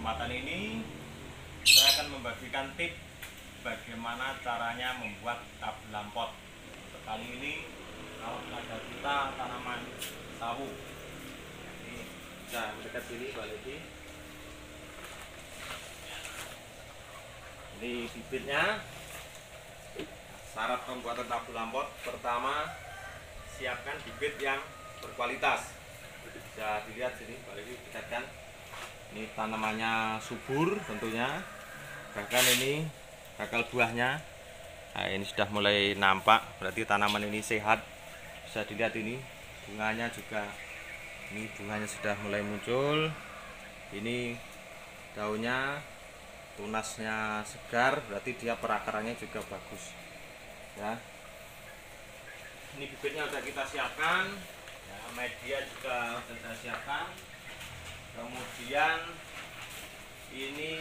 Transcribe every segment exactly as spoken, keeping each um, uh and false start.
kesempatan ini saya akan membagikan tips bagaimana caranya membuat tabulan pot. Untuk kali ini kalau ada kita tanaman sawu. Ini bisa mendekat sini balik lagi. Ini bibitnya. Syarat pembuatan tabulan pot pertama, siapkan bibit yang berkualitas. Bisa dilihat sini, balik lagi dekatkan. Ini tanamannya subur tentunya, bahkan ini bakal buahnya. Nah, ini sudah mulai nampak, berarti tanaman ini sehat. Bisa dilihat ini bunganya juga, ini bunganya sudah mulai muncul. Ini daunnya, tunasnya segar, berarti dia perakarannya juga bagus. Ya, ini bibitnya sudah kita siapkan. Ya, media juga sudah saya siapkan. Kemudian ini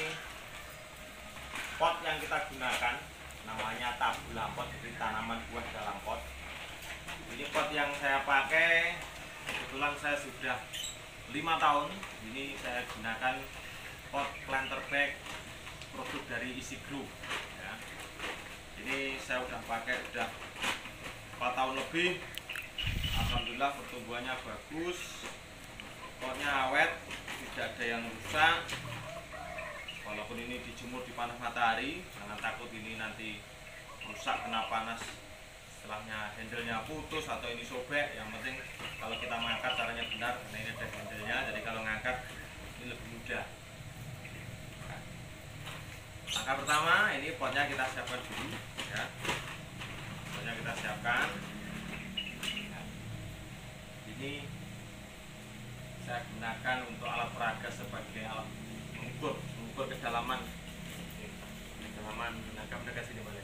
pot yang kita gunakan namanya tabulan pot, jadi tanaman buah dalam pot. Ini pot yang saya pakai kebetulan saya sudah lima tahun. Ini saya gunakan pot planter bag produk dari Easy Grow. Ya. Ini saya udah pakai udah empat tahun lebih. Alhamdulillah pertumbuhannya bagus, potnya awet, tidak ada yang rusak. Walaupun ini dijemur di panas matahari, jangan takut ini nanti rusak kena panas, setelahnya handlenya putus atau ini sobek. Yang penting kalau kita mengangkat caranya benar, karena ini ada handlenya, jadi kalau ngangkat ini lebih mudah. Nah, langkah pertama, ini potnya kita siapkan dulu ya. Potnya kita siapkan. Nah, ini saya gunakan untuk alat peraga sebagai alat mengukur mengukur kedalaman kedalaman menangkap dekat sini balik.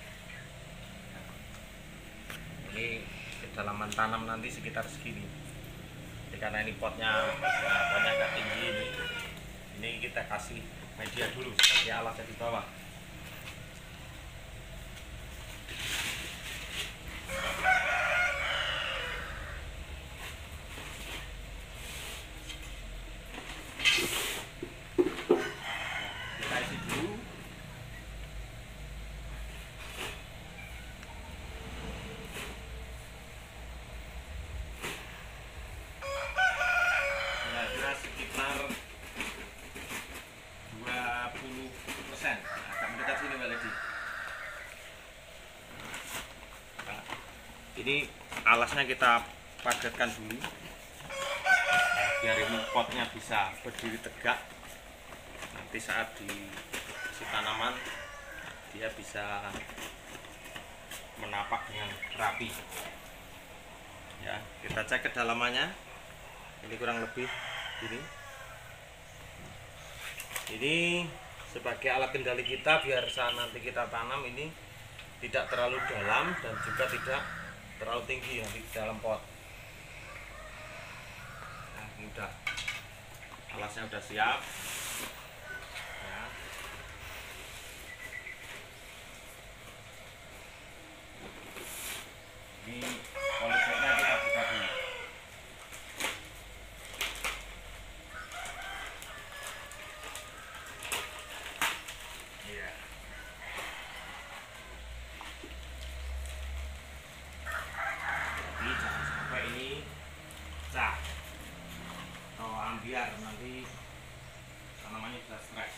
Ini kedalaman tanam nanti sekitar segini. Jadi karena ini potnya nah, potnya agak tinggi ini, ini kita kasih media dulu sebagai alatnya di bawah. Sekitar dua puluh persen. Agak mendekat sini Mbak Lady. Nah, ini alasnya kita padatkan dulu, nah, biar ini potnya bisa berdiri tegak. Nanti saat diisi tanaman dia bisa menapak dengan rapi. Ya, kita cek kedalamannya. Ini kurang lebih ini. Ini sebagai alat kendali kita biar saat nanti kita tanam ini tidak terlalu dalam dan juga tidak terlalu tinggi ya di dalam pot. Nah, ini udah alasnya udah siap. Ya. Di polybagnya kita buka dulu. Atau ambiar, nanti tanamannya bisa stres.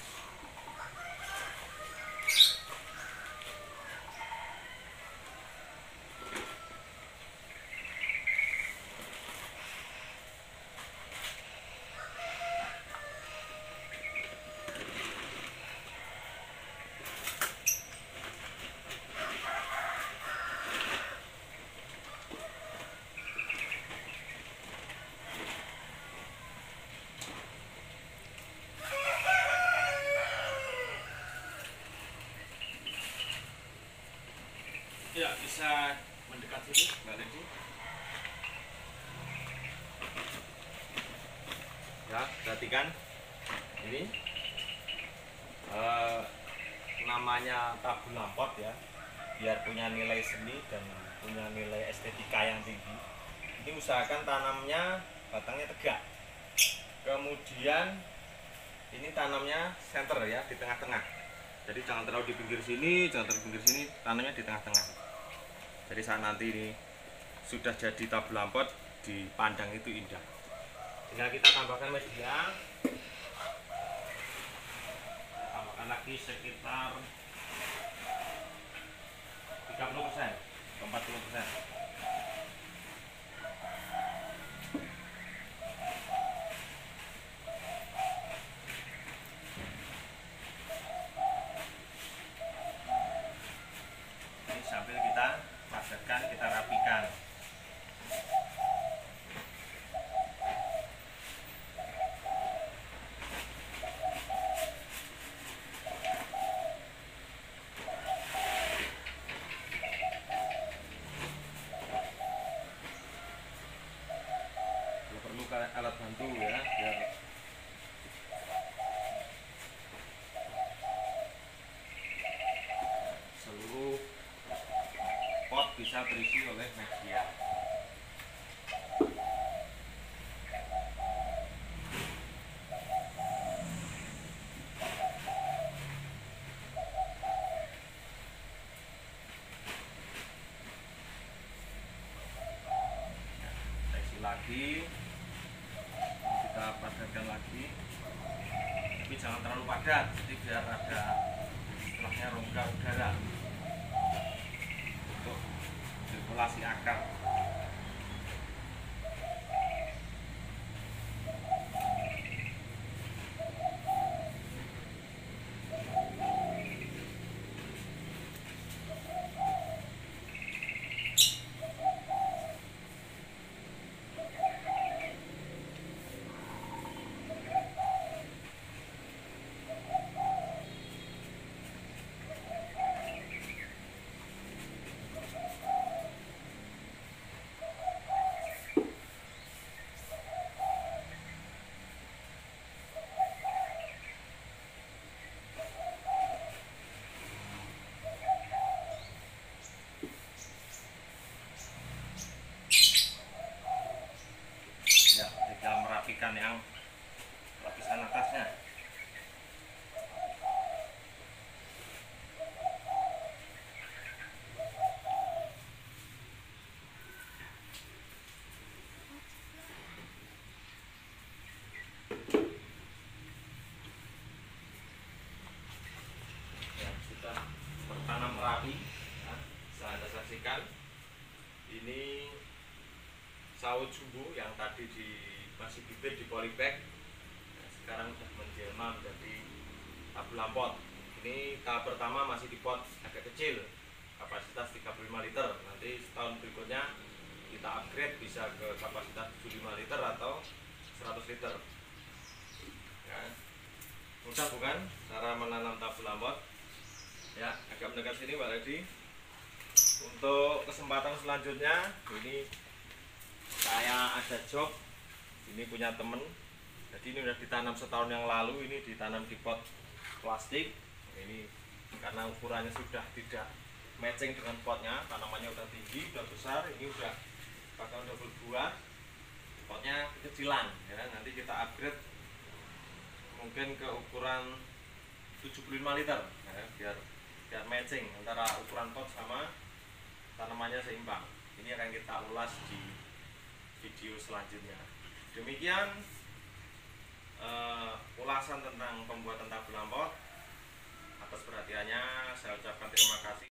Ya, bisa mendekat sini Mbak Lady. Ya, perhatikan ini eh, namanya tabulan pot ya, biar punya nilai seni dan punya nilai estetika yang tinggi. Ini usahakan tanamnya batangnya tegak, kemudian ini tanamnya center ya, di tengah-tengah. Jadi jangan terlalu di pinggir sini, jangan terlalu di pinggir sini, tanamnya di tengah-tengah. Jadi saat nanti ini sudah jadi tabul lampot, dipandang itu indah. Tinggal kita tambahkan media, tambahkan lagi sekitar tiga puluh persen atau empat puluh persen. Ini sambil kita padatkan, kita rapikan. Alat bantu ya, biar seluruh pot bisa terisi oleh media. Kita isi lagi, kita padatkan lagi, tapi jangan terlalu padat, jadi biar ada istilahnya rongga udara untuk sirkulasi akar. Ya, tinggal merapikan yang lapisan atasnya. Ya, sudah tertanam rapi. Nah, bisa Anda saksikan. Ini sawo jumbo yang tadi di masih bibit di polybag, nah, sekarang sudah menjelma menjadi tabul lampot. Ini tahap pertama masih di pot agak kecil, kapasitas tiga puluh lima liter. Nanti setahun berikutnya kita upgrade bisa ke kapasitas tujuh puluh lima liter atau seratus liter. Ya, mudah bukan cara menanam tabul lampot? Ya, agak mendekat sini Pak Ledi. Untuk kesempatan selanjutnya, ini saya ada job, ini punya temen, jadi ini udah ditanam setahun yang lalu, ini ditanam di pot plastik. Ini karena ukurannya sudah tidak matching dengan potnya, tanamannya udah tinggi, udah besar, ini udah bakal udah berbuah, potnya kecilan ya. Nanti kita upgrade mungkin ke ukuran tujuh puluh lima liter ya, biar biar matching antara ukuran pot sama tanamannya seimbang. Ini akan kita ulas di video selanjutnya. Demikian uh, ulasan tentang pembuatan tabul lampot. Atas perhatiannya saya ucapkan terima kasih.